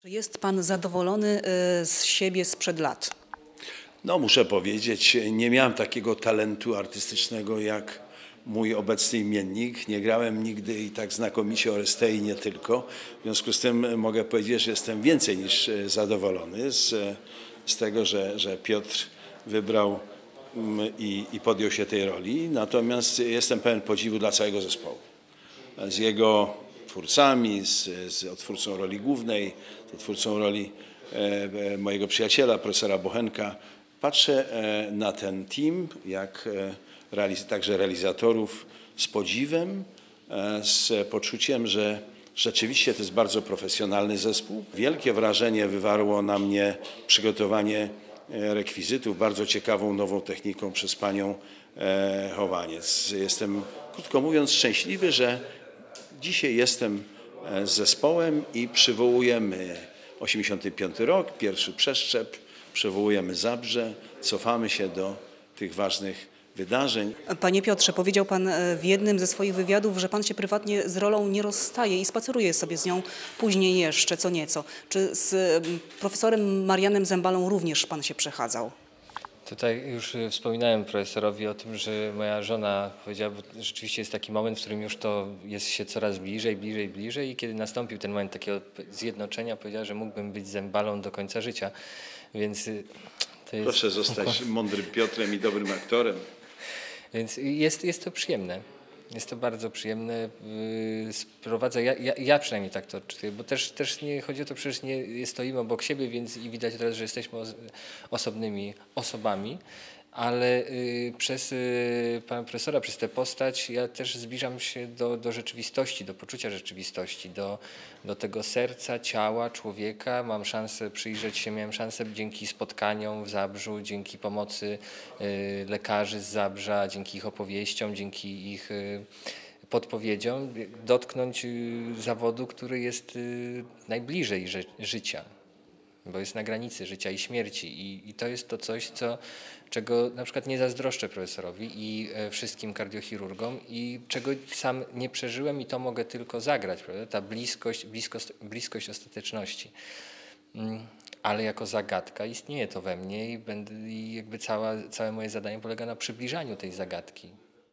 Czy jest pan zadowolony z siebie sprzed lat? No, muszę powiedzieć, nie miałem takiego talentu artystycznego jak mój obecny imiennik. Nie grałem nigdy i tak znakomicie Orestei, nie tylko. W związku z tym mogę powiedzieć, że jestem więcej niż zadowolony z tego, że Piotr wybrał i podjął się tej roli. Natomiast jestem pełen podziwu dla całego zespołu. Z jego twórcami, z odtwórcą roli głównej, z odtwórcą roli mojego przyjaciela, profesora Bochenka. Patrzę na ten team, jak także realizatorów, z podziwem, z poczuciem, że rzeczywiście to jest bardzo profesjonalny zespół. Wielkie wrażenie wywarło na mnie przygotowanie rekwizytów bardzo ciekawą, nową techniką przez panią Chowaniec. Jestem, krótko mówiąc, szczęśliwy, że dzisiaj jestem z zespołem i przywołujemy 85 rok, pierwszy przeszczep, przywołujemy Zabrze, cofamy się do tych ważnych wydarzeń. Panie Piotrze, powiedział pan w jednym ze swoich wywiadów, że pan się prywatnie z rolą nie rozstaje i spaceruje sobie z nią później jeszcze co nieco. Czy z profesorem Marianem Zembalą również pan się przechadzał? Tutaj już wspominałem profesorowi o tym, że moja żona powiedziała, bo rzeczywiście jest taki moment, w którym już to jest się coraz bliżej i kiedy nastąpił ten moment takiego zjednoczenia, powiedziała, że mógłbym być Zembalą do końca życia, więc to jest... Proszę zostać mądrym Piotrem i dobrym aktorem. Więc jest to przyjemne. Jest to bardzo przyjemne. Sprowadza, ja przynajmniej tak to odczuję, bo też nie chodzi o to, przecież nie stoimy obok siebie, więc i widać teraz, że jesteśmy osobnymi osobami, ale przez pana profesora, przez tę postać ja też zbliżam się do rzeczywistości, do poczucia rzeczywistości, do tego serca, ciała człowieka. Mam szansę przyjrzeć się, miałem szansę dzięki spotkaniom w Zabrzu, dzięki pomocy lekarzy z Zabrza, dzięki ich opowieściom, dzięki ich podpowiedziom dotknąć zawodu, który jest najbliżej życia, bo jest na granicy życia i śmierci i to jest to coś, czego na przykład nie zazdroszczę profesorowi i wszystkim kardiochirurgom i czego sam nie przeżyłem i to mogę tylko zagrać, prawda? Ta bliskość ostateczności. Ale jako zagadka istnieje to we mnie i jakby całe moje zadanie polega na przybliżaniu tej zagadki.